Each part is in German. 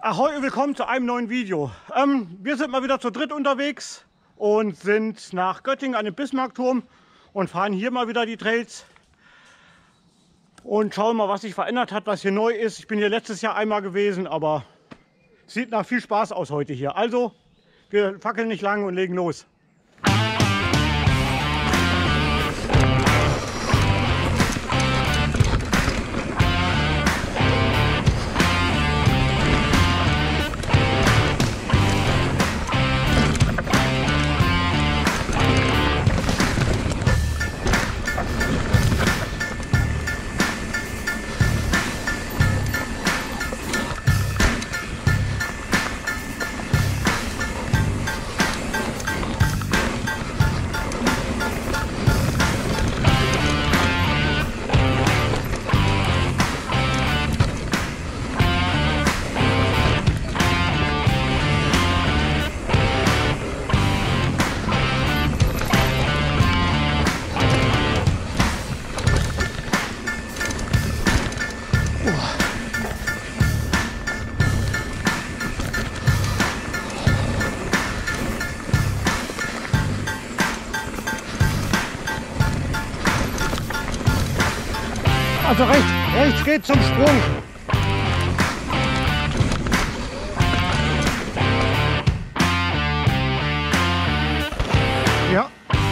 Ahoi und willkommen zu einem neuen Video. Wir sind mal wieder zu dritt unterwegs und sind nach Göttingen an den Bismarckturm und fahren hier mal wieder die Trails und schauen mal, was sich verändert hat, was hier neu ist. Ich bin hier letztes Jahr einmal gewesen, aber sieht nach viel Spaß aus heute hier. Also, wir fackeln nicht lang und legen los. Also rechts geht zum Sprung. Ja.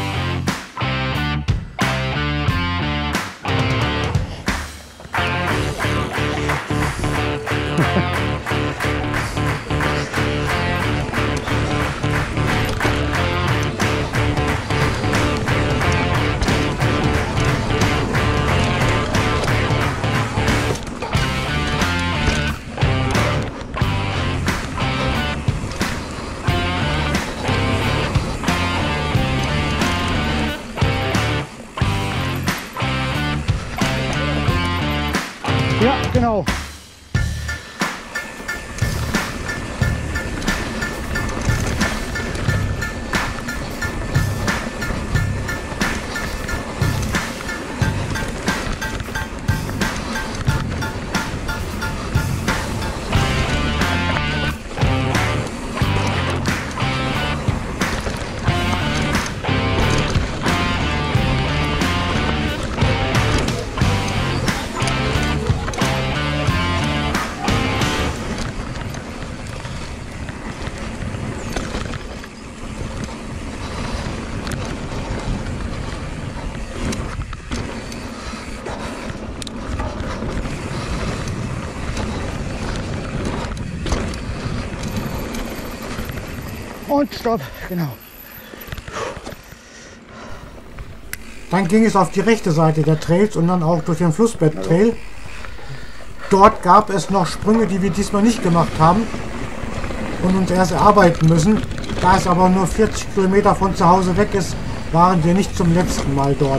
Ja, genau. Und stopp, genau. Dann ging es auf die rechte Seite der Trails und dann auch durch den Flussbett-Trail. Dort gab es noch Sprünge, die wir diesmal nicht gemacht haben und uns erst erarbeiten müssen. Da es aber nur 40 Kilometer von zu Hause weg ist, waren wir nicht zum letzten Mal dort.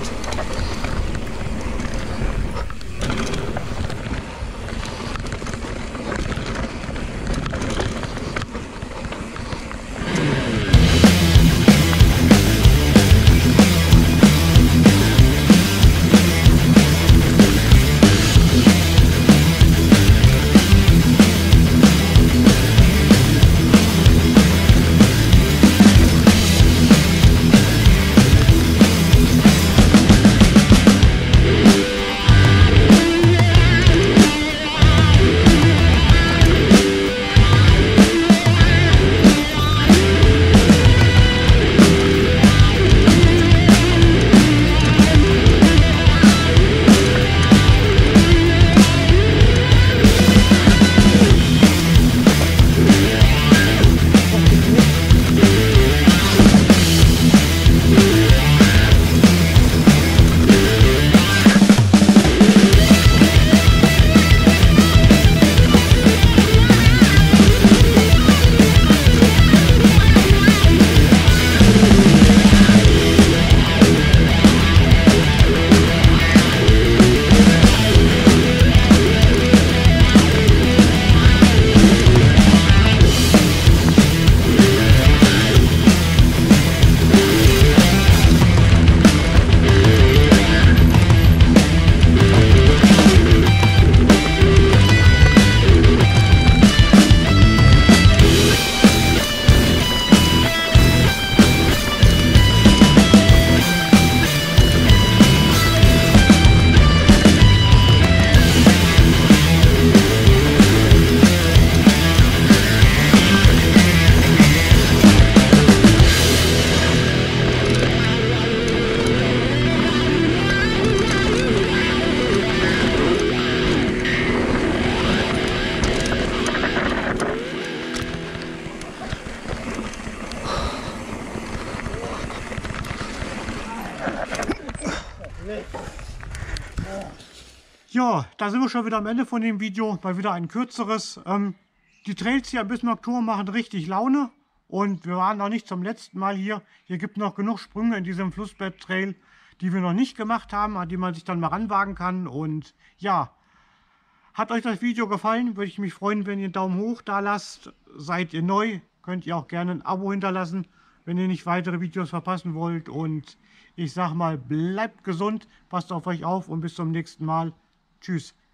Ja, da sind wir schon wieder am Ende von dem Video. Mal wieder ein kürzeres. Die Trails hier am Bismarckturm machen richtig Laune. Und wir waren noch nicht zum letzten Mal hier. Hier gibt noch genug Sprünge in diesem Flussbett-Trail, die wir noch nicht gemacht haben, an die man sich dann mal ranwagen kann. Und ja, hat euch das Video gefallen? Würde ich mich freuen, wenn ihr einen Daumen hoch da lasst. Seid ihr neu, könnt ihr auch gerne ein Abo hinterlassen, wenn ihr nicht weitere Videos verpassen wollt. Und ich sag mal, bleibt gesund, passt auf euch auf und bis zum nächsten Mal. Tschüss.